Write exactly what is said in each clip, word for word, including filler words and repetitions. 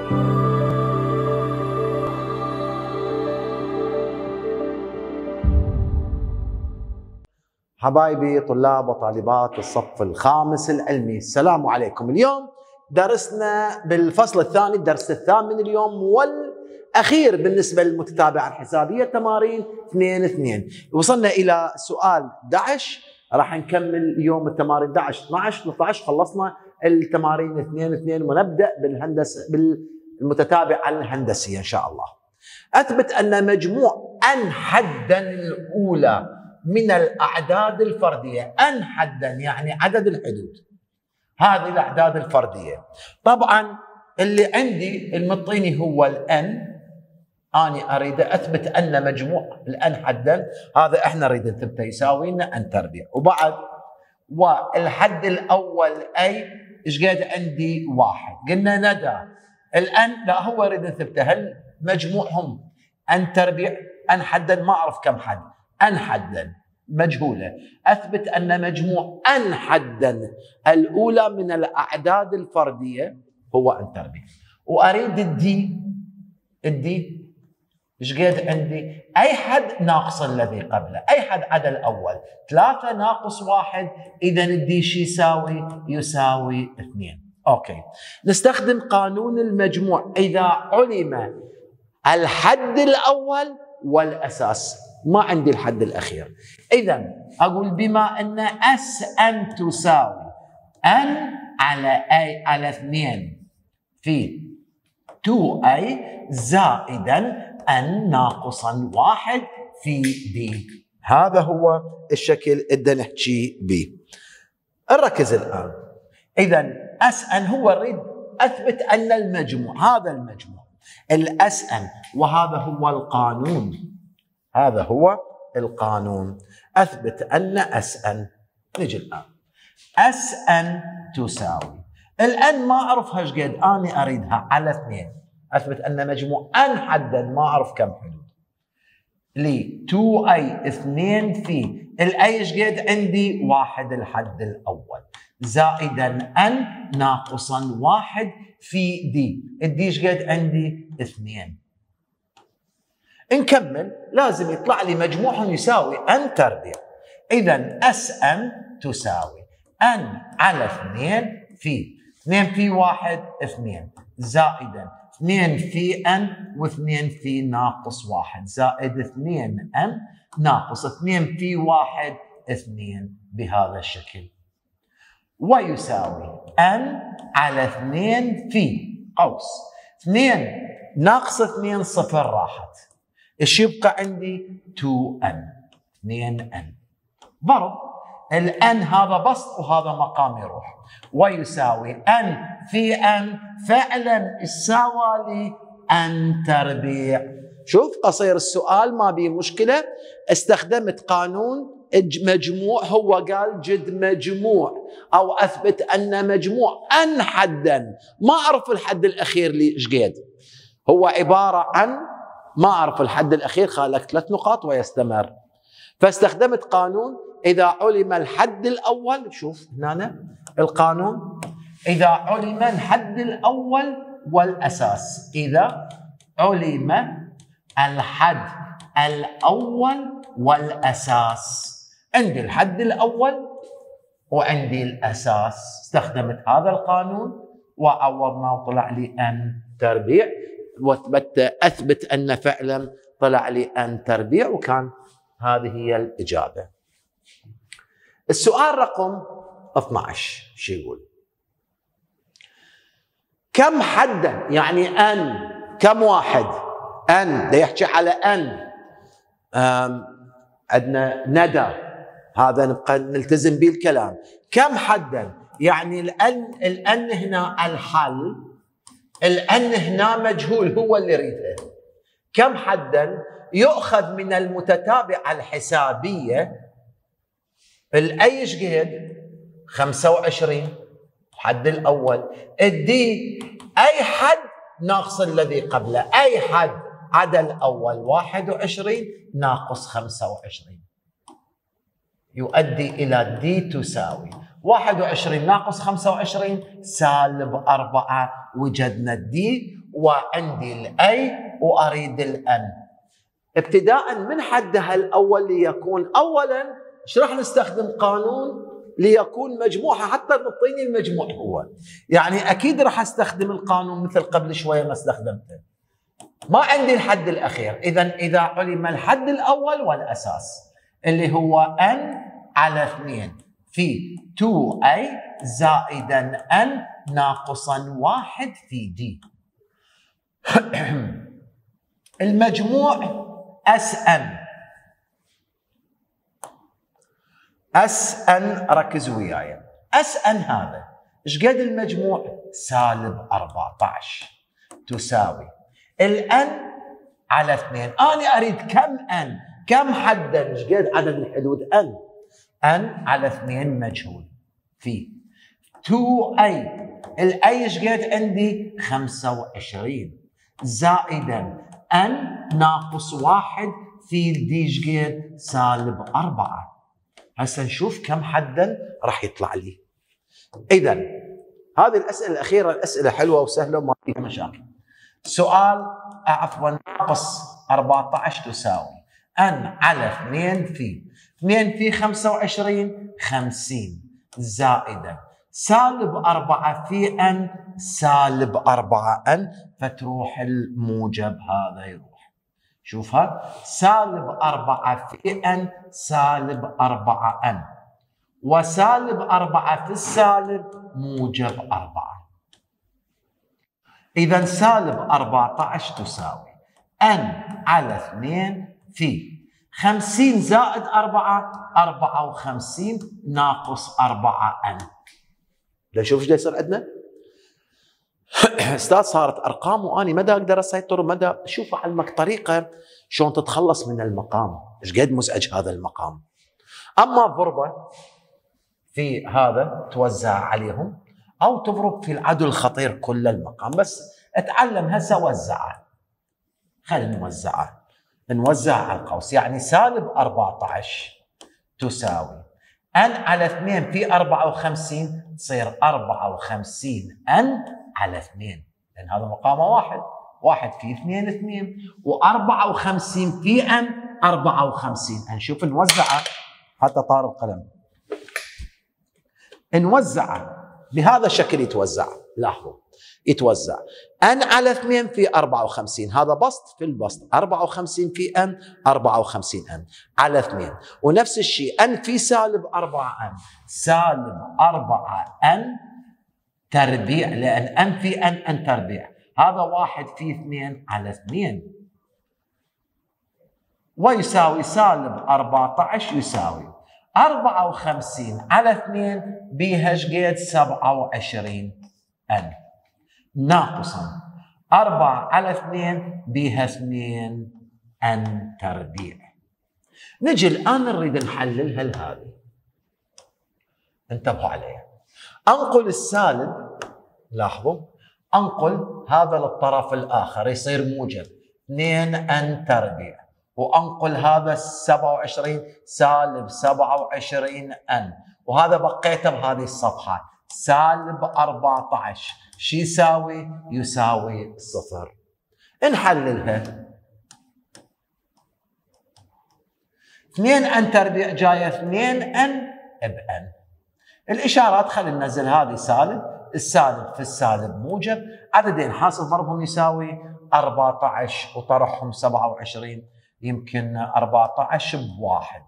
حبايبي طلاب وطالبات الصف الخامس العلمي، السلام عليكم. اليوم درسنا بالفصل الثاني، الدرس الثامن اليوم والأخير بالنسبة للمتتابعة الحسابية، تمارين اثنين اثنين. وصلنا إلى سؤال أحد عشر، راح نكمل اليوم التمارين أحد عشر اثني عشر ثلاثة عشر. خلصنا التمارين اثنين اثنين ونبدأ بالهندسة بالمتتابعة الهندسية إن شاء الله. أثبت أن مجموع أن حدا الأولى من الأعداد الفردية، أن حدا يعني عدد الحدود، هذه الأعداد الفردية. طبعا اللي عندي المعطيني هو الأن، أنا أريد أثبت أن مجموع الأن حدا، هذا إحنا نريد نثبته يساوي لنا أن تربيع. وبعد والحد الأول أي إيش قد عندي؟ واحد. قلنا ندى الأن لا هو يريد نثبته، هل مجموعهم أن تربيع أن حدا؟ ما أعرف كم حد، أن حدا مجهولة. أثبت أن مجموع أن حدا الأولى من الأعداد الفردية هو أن تربيع. وأريد الدي، الدي إيش قد عندي؟ أي حد ناقص الذي قبله، أي حد عدا الأول، ثلاثة ناقص واحد، إذا الدي شو يساوي؟ يساوي اثنين. أوكي، نستخدم قانون المجموع إذا علم الحد الأول والأساس، ما عندي الحد الأخير. إذا أقول بما أن أس أن تساوي أن على أي على اثنين في تو أي زائدا أن ناقصا واحد في دي. هذا هو الشكل اللي نحكي به. نركز الآن. إذا أس أن هو يريد أثبت أن المجموع، هذا المجموع الأس أن، وهذا هو القانون، هذا هو القانون. أثبت أن أس أن. نجي الآن أس أن تساوي الآن ما أعرفها ايش قد، أنا أريدها على اثنين. أثبت أن مجموع أن حدا ما أعرف كم حدود، لي تو أي اثنين في الأي ايش قد عندي؟ واحد الحد الأول زائدا أن ناقصا واحد في دي، الدي ايش قد عندي؟ اثنين. نكمل، لازم يطلع لي مجموعهم يساوي أن تربيع. إذا أس أن تساوي أن على اثنين في اثنين في واحد اثنين زائدا اثنين في أن واثنين في ناقص واحد زائد اثنين أن ناقص اثنين في واحد اثنين بهذا الشكل، ويساوي أن على اثنين في قوس اثنين ناقص اثنين صفر راحت، ايش يبقى عندي؟ تو أن، اثنين أن. ضرب الأن هذا بسط وهذا مقام يروح، ويساوي أن في أن فعلا يساوي لي أن تربيع. شوف قصير السؤال ما بيه مشكلة، استخدمت قانون مجموع، هو قال جد مجموع أو أثبت أن مجموع أن حدا، ما أعرف الحد الأخير لي إيش قد، هو عبارة عن ما أعرف الحد الأخير، خالك ثلاث نقاط ويستمر. فاستخدمت قانون إذا علم الحد الأول، شوف هنا القانون، إذا علم الحد الأول والأساس، إذا علم الحد الأول والأساس، عندي الحد الأول وعندي الأساس، استخدمت هذا القانون وعوضنا وطلع لي أن تربيع، واثبت اثبت ان فعلا طلع لي ان تربيع، وكان هذه هي الاجابه. السؤال رقم اثني عشر شو يقول؟ كم حدا يعني ان، كم واحد؟ ان ده يحكي على ان. عندنا ندى، هذا نبقى نلتزم به الكلام. كم حدا يعني الان، الان هنا الحل، الأن هنا مجهول هو اللي يريده. كم حدا يؤخذ من المتتابعة الحسابية، الأي ايش قد؟ خمسة وعشرين الحد الأول، الدي أي حد ناقص الذي قبله، أي حد عدا الأول واحد وعشرين ناقص خمسة وعشرين، يؤدي إلى دي تساوي واحد وعشرين ناقص خمسة وعشرين سالب أربعة، وجدنا الدي وعندي الاي واريد الان. ابتداء من حدها الاول ليكون اولا ايش راح نستخدم قانون ليكون مجموعها حتى تعطيني المجموع هو، يعني اكيد راح استخدم القانون مثل قبل شويه ما استخدمته. ما عندي الحد الاخير، اذا اذا علم الحد الاول والاساس اللي هو ان على اثنين في تو اي زائدا ان ناقصا واحد في دي. المجموع اس ان اس ان ركزوا وياي، اس ان هذا ايش قد المجموع؟ سالب أربعة عشر تساوي الان على اثنين. انا اريد كم ان؟ كم حدا؟ ايش قد عدد الحدود؟ ان ان على اثنين مجهول في تو اي. الاي ايش قد عندي؟ خمسة وعشرين زائدا ان ناقص واحد في الدي ايش قد؟ سالب أربعة. هسه نشوف كم حدا راح يطلع لي. اذا هذه الاسئله الاخيره الاسئله حلوه وسهله وما فيها مشاكل. سؤال عفوا ناقص أربعة عشر تساوي ان على اثنين في اثنين في خمسة وعشرين خمسين زائدا سالب أربعة في ان سالب أربعة ان، فتروح الموجب هذا يروح. شوفها سالب أربعة في ان سالب أربعة ان، وسالب أربعة في السالب موجب أربعة. إذا سالب أربعة عشر تساوي ان على اثنين في خمسين زائد أربعة أربعة وخمسين ناقص أربعة ان. لنشوف ايش يصير عندنا. استاذ صارت ارقام واني ما اقدر اسيطر، مدى شوف اعلمك طريقه شلون تتخلص من المقام، ايش قد مزعج هذا المقام. اما ضربه في هذا توزع عليهم او تضرب في العدد الخطير كل المقام، بس اتعلم هسه وزعه. خلينا نوزعه، نوزع على القوس، يعني سالب أربعة عشر تساوي ان على اثنين في أربعة وخمسين تصير أربعة وخمسين ان على اثنين، لان هذا مقامه واحد، واحد في اثنين اثنين، وأربعة وخمسين في ان أربعة وخمسين ان. شوف نوزعه حتى طار القلم، نوزعه بهذا الشكل يتوزع. لاحظوا يتوزع ان على اثنين في أربعة وخمسين، هذا بسط في البسط، أربعة وخمسين في ان أربعة وخمسين ان على اثنين، ونفس الشيء ان في سالب أربعة ان سالب أربعة ان تربيع، لان ان في ان ان تربيع، هذا واحد في اثنين على اثنين، ويساوي سالب أربعة عشر يساوي أربعة وخمسين على اثنين بها ايش قد؟ سبعة وعشرين ان ناقصا أربعة على اثنين بها اثنين ان تربيع. نجي الان نريد نحللها لهذه، انتبهوا عليها. انقل السالب، لاحظوا انقل هذا للطرف الاخر يصير موجب اثنين ان تربيع، وانقل هذا سبعة وعشرين سالب سبعة وعشرين ان، وهذا بقيته بهذه الصفحه سالب أربعة عشر. شو يساوي؟ يساوي صفر. نحللها. اثنين ان تربيع جايه اثنين ان بان. الاشارات خلينا ننزل هذه سالب، السالب في السالب موجب، عددين حاصل ضربهم يساوي أربعة عشر وطرحهم سبعة وعشرين، يمكن أربعة عشر بواحد.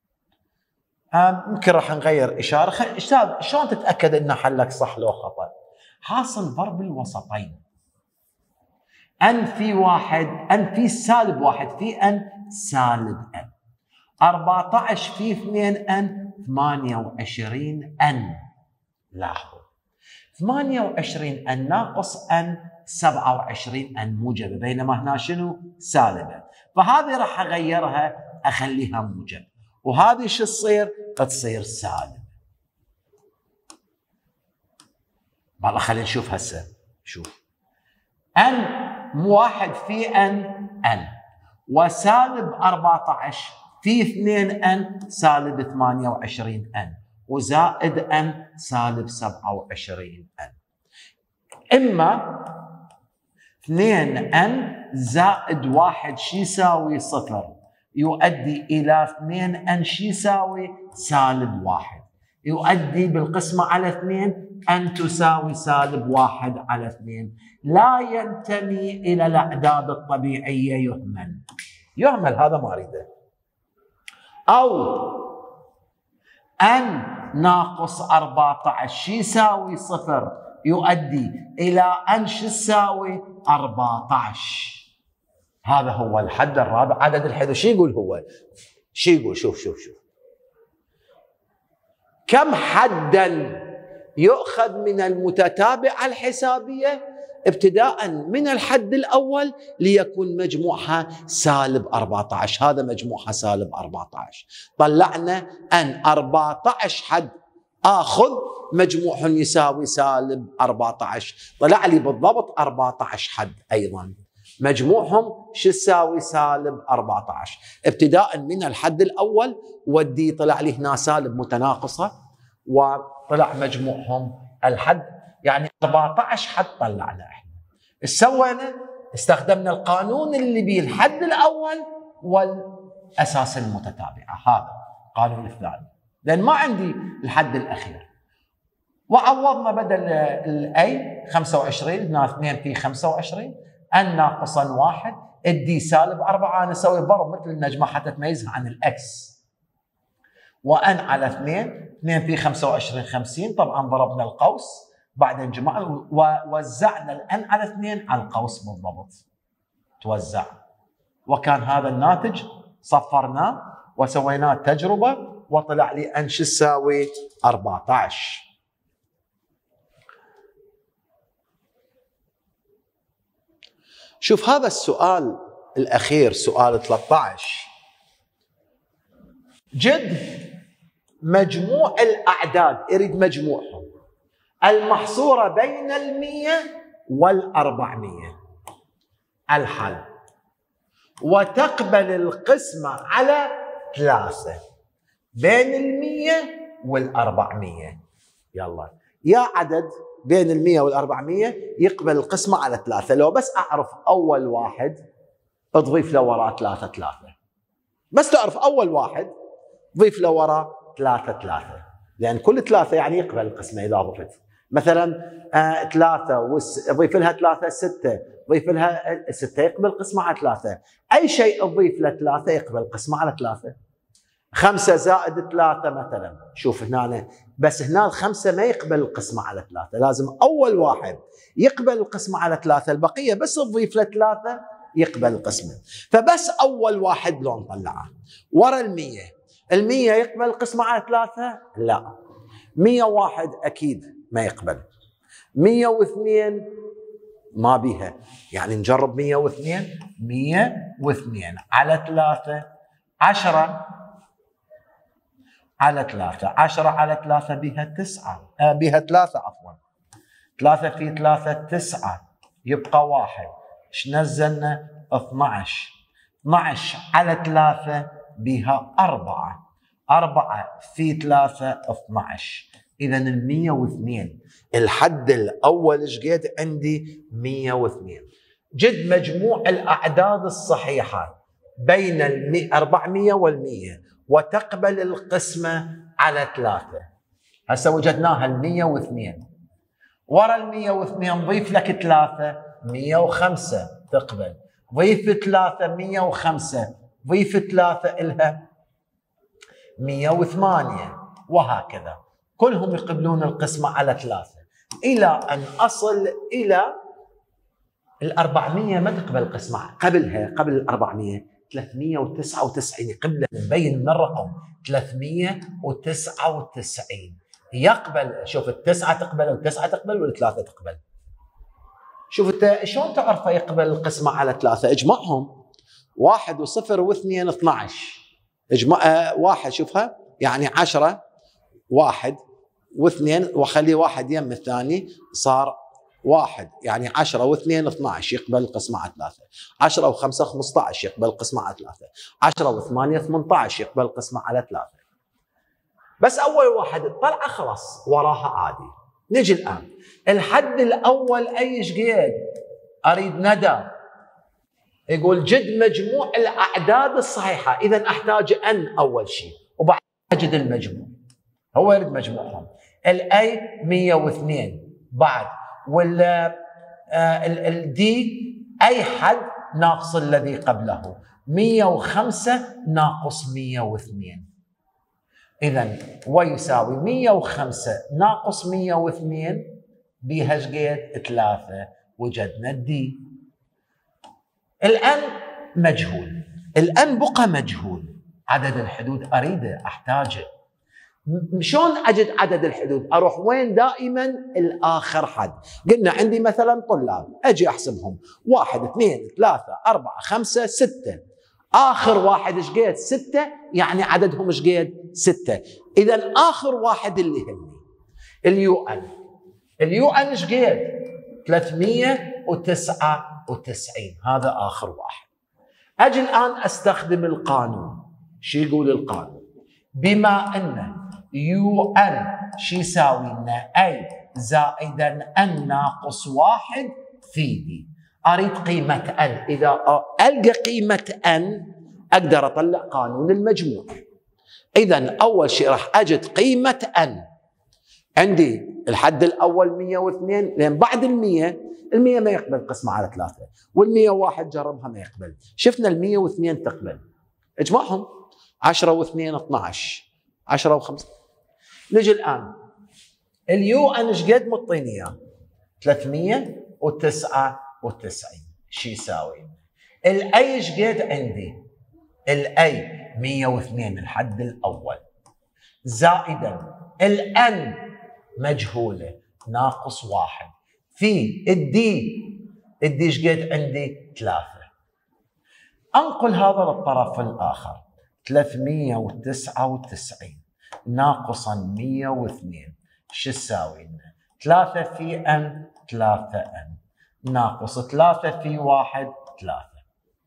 يمكن راح نغير اشاره. استاذ شلون تتاكد ان حلك صح لو خطا؟ حاصل ضرب الوسطين، ان في واحد ان في سالب واحد في ان سالب ان، أربعة عشر في اثنين ان ثمانية وعشرين ان. لاحظوا ثمانية وعشرين ان ناقص ان سبعة وعشرين ان موجبه، بينما هنا شنو؟ سالبه، فهذه راح اغيرها اخليها موجب، وهذه شو تصير؟ تصير سالب. والله خلينا نشوف هسه. شوف ان واحد في ان ان، وسالب أربعة عشر في اثنين ان سالب ثمانية وعشرين ان، وزائد ان سالب سبعة وعشرين ان. اما اثنين ان زائد واحد شي يساوي صفر، يؤدي إلى اثنين ان شي يساوي سالب واحد، يؤدي بالقسمة على اثنين ان تساوي سالب واحد على اثنين. لا ينتمي إلى الأعداد الطبيعية، يهمل. يهمل، هذا ما أريده. أو ان ناقص أربعة عشر شي يساوي صفر، يؤدي إلى ان شي يساوي أربعة عشر. هذا هو الحد الرابع. عدد الحدود شو يقول هو؟ شو يقول؟ شوف شوف شوف كم حدا يؤخذ من المتتابعة الحسابية ابتداء من الحد الأول ليكون مجموعها سالب أربعة عشر. هذا مجموعها سالب أربعة عشر. طلعنا أن أربعة عشر حد آخذ مجموعهم يساوي سالب أربعة عشر. طلع لي بالضبط أربعة عشر حد أيضا مجموعهم شو يساوي سالب أربعة عشر. ابتداء من الحد الأول ودي طلع لي هنا سالب متناقصة، وطلع مجموعهم الحد يعني أربعة عشر حد. طلعنا احنا ايش سوينا؟ استخدمنا القانون اللي بيه الحد الأول والأساس المتتابعة. هذا القانون الثاني لأن ما عندي الحد الأخير. وعوضنا بدل الأي خمسة وعشرين، هنا اثنين في خمسة وعشرين، ان ناقصا واحد ادي سالب أربعة. انا اسوي ضرب مثل النجمه حتى تميزها عن الاكس. وان على اثنين، اثنين في خمسة وعشرين خمسين، طبعا ضربنا القوس بعدين جمعنا ووزعنا الان على اثنين على القوس بالضبط. توزع وكان هذا الناتج. صفرناه وسويناه تجربه وطلع لي ان شو تساوي أربعة عشر. شوف هذا السؤال الأخير، سؤال ثلاثة عشر. جد مجموع الأعداد، يريد مجموعهم المحصورة بين المية والأربعمية. الحل: وتقبل القسمة على ثلاثة بين المية والأربعمية. يلا يا عدد بين المية والأربعمية يقبل القسمة على ثلاثة. لو بس أعرف أول واحد أضيف له وراء ثلاثة ثلاثة. بس تعرف أول واحد ضيف له وراء ثلاثة ثلاثة، لأن كل ثلاثة يعني يقبل القسمة. إذا ضفت مثلا آه ثلاثة وضيف لها ثلاثة ستة، ضيف لها ستة يقبل القسمة على ثلاثة. أي شيء أضيف له ثلاثة يقبل القسمة على ثلاثة. خمسة زائد ثلاثة مثلا، شوف هنا بس هنا الخمسة ما يقبل القسمة على ثلاثة، لازم أول واحد يقبل القسمة على ثلاثة، البقية بس تضيف له ثلاثة يقبل القسمة. فبس أول واحد لو نطلعه ورا المية، المية يقبل القسمة على ثلاثة؟ لا. مية وواحد أكيد ما يقبل. مية واثنين ما بيها، يعني نجرب مية واثنين. مية واثنين على ثلاثة عشرة على ثلاثة، عشرة على ثلاثة بها تسعة، آه بها ثلاثة عفوا. ثلاثة في ثلاثة تسعة، يبقى واحد. ايش نزلنا؟ اثنى عشر. اثنى عشر على ثلاثة بها أربعة، أربعة في ثلاثة اثنى عشر. إذا المية واثنين الحد الأول ايش قد عندي؟ مية واثنين. جد مجموع الأعداد الصحيحة بين الأربعمية والمية وتقبل القسمة على ثلاثة. هسه وجدناها المية واثنين. ورا المية واثنين ضيف لك ثلاثة، مية وخمسة تقبل. ضيف ثلاثة، مية وخمسة. ضيف ثلاثة إلها مية وثمانية، وهكذا كلهم يقبلون القسمة على ثلاثة إلى أن أصل إلى الأربعمية. ما تقبل القسمة قبلها، قبل الأربعمية ثلاثمية وتسعة وتسعين يقبل. نبين من الرقم ثلاثمية وتسعة وتسعين يقبل. شوف التسعة تقبل والتسعة تقبل والثلاثة تقبل. شوف انت شلون تعرف يقبل القسمة على ثلاثة؟ اجمعهم. واحد وصفر واثنين اثنى عشر. اجمع آه واحد، شوفها يعني عشرة، واحد واثنين وخلي واحد يم الثاني صار واحد، يعني عشرة واثنين اثنى عشر يقبل القسمة على ثلاثة. عشرة وخمسة خمسة عشر يقبل القسمة على ثلاثة. عشرة وثمانية ثمانية عشر يقبل القسمة على ثلاثة. بس أول واحد الطلعة خلاص وراها عادي. نجي الآن الحد الأول أي شقيد؟ أريد ندى. يقول جد مجموع الأعداد الصحيحة، إذا أحتاج أن أول شيء وبعد أجد المجموع. هو يريد مجموعهم. الأي مئة واثنين بعد، ولا الدي أي حد ناقص الذي قبله، مئة وخمسة ناقص مئة واثنين. إذا ويساوي مئة وخمسة ناقص مئة واثنين بها شقد ثلاثة. وجدنا الدي. الآن مجهول، الآن بقى مجهول. عدد الحدود أريده أحتاجه. شلون أجد عدد الحدود؟ أروح وين؟ دائما الآخر حد. قلنا عندي مثلا طلاب، أجي أحسبهم واحد اثنين ثلاثة أربعة خمسة ستة. آخر واحد شقد؟ ستة، يعني عددهم شقد؟ ستة. إذا آخر واحد اللي يهمني اليو أن. اليو أن شقد؟ ثلاثمئة وتسعة وتسعين. هذا آخر واحد. أجي الآن أستخدم القانون. شو يقول القانون؟ بما أن يو أن شو يساوي لنا؟ أي زائدا أن ناقص واحد في دي. أريد قيمة أن. إذا ألقى قيمة أن أقدر أطلع قانون المجموع. إذا أول شيء راح أجد قيمة أن. عندي الحد الأول مئة واثنين، لأن بعد المئة، المئة ما يقبل قسمة على ثلاثة، والمئة وواحد جربها ما يقبل. شفنا المئة واثنين تقبل، اجمعهم. عشرة واثنين اثنى عشر، عشرة وخمسة. نجي الآن اليو أن ايش قد مطيني اياه؟ ثلاثمئة وتسعة وتسعين. شو يساوي؟ الأي ايش قد عندي؟ الأي مئة واثنين الحد الأول، زائدا الأن مجهولة ناقص واحد في الدي. الدي ايش قد عندي؟ ثلاثة. أنقل هذا للطرف الآخر. ثلاثمئة وتسعة وتسعين ناقصا مئة واثنين شو تساوي لنا؟ ثلاثة في أن ثلاثة أن ناقص ثلاثة في واحد ثلاثة.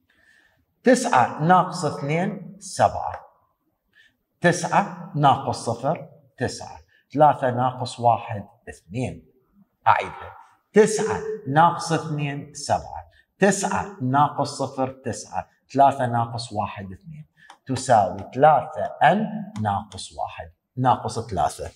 تسعة ناقص اثنين سبعة. تسعة ناقص صفر تسعة. ثلاثة ناقص واحد اثنين. أعيدها. تسعة ناقص اثنين سبعة. تسعة ناقص صفر تسعة. ثلاثة ناقص واحد اثنين تساوي ثلاثة أن ناقص واحد ناقص ثلاثة.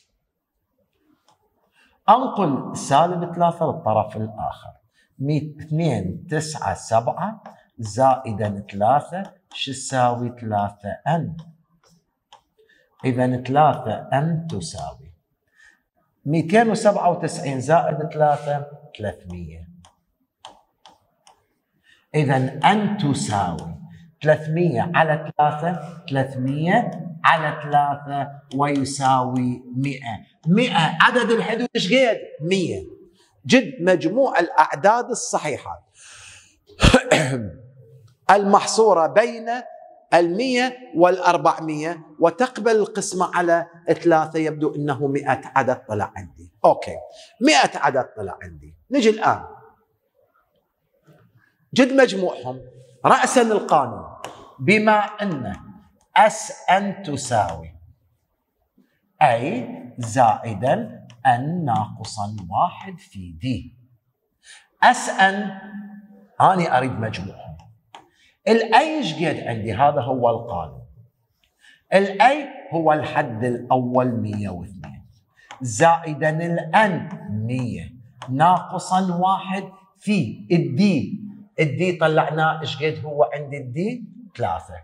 أنقل سالب ثلاثة للطرف الآخر. اثنين تسعة سبعة زائدا ثلاثة شو تساوي؟ ثلاثة أن. إذا ثلاثة أن تساوي مئتين وسبعة وتسعين زائد ثلاثة ثلاثمئة. إذا أن تساوي ثلاثمئة على ثلاثة ثلاثمئة على ثلاثة ويساوي مئة. مئة عدد الحدود ايش قد؟ مئة. جد مجموع الأعداد الصحيحة المحصورة بين المئة والأربعمئة وتقبل القسمة على ثلاثة. يبدو أنه مئة عدد طلع عندي. أوكي، مئة عدد طلع عندي. نجي الآن جد مجموعهم. رأسا القانون بما أن أس أن تساوي أي زائدا أن ناقصا واحد في دي. أس أن أنا أريد مجموعهم. الأي ايش قد عندي؟ هذا هو القانون. الأي هو الحد الأول مئة واثنين زائدا الأن مئة ناقصا واحد في الدي. الدي طلعناه ايش قد هو عندي؟ الدي ثلاثة.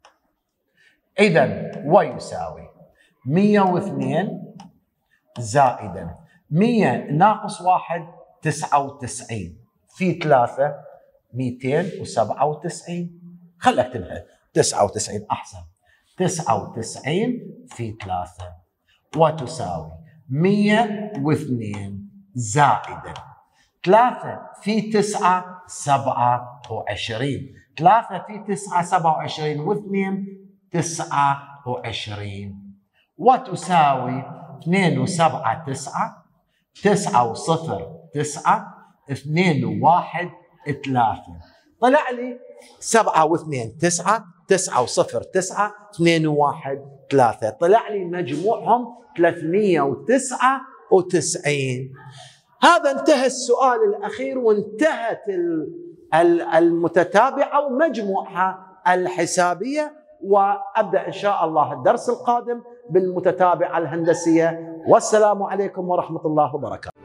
إذا ويساوي مئة واثنين زائدا مئة ناقص واحد تسعة وتسعين في ثلاثة مئتين وسبعة وتسعين. خل اكتبها تسعة وتسعين أحسن. تسعة وتسعين في ثلاثة وتساوي مئة واثنين زائدا ثلاثة في تسعة سبعة وعشرين. ثلاثة في تسعة سبعة وعشرين واثنين تسعة وعشرين وتساوي اثنين وسبعة تسعة. تسعة وصفر تسعة. اثنين وواحد ثلاثة. طلع لي سبعة واثنين تسعة. تسعة وصفر تسعة. اثنين وواحد ثلاثة. طلع لي مجموعهم ثلاثمئة وتسعة وتسعين. هذا انتهى السؤال الأخير وانتهت المتتابعة ومجموعها الحسابية، وأبدأ إن شاء الله الدرس القادم بالمتتابعة الهندسية. والسلام عليكم ورحمة الله وبركاته.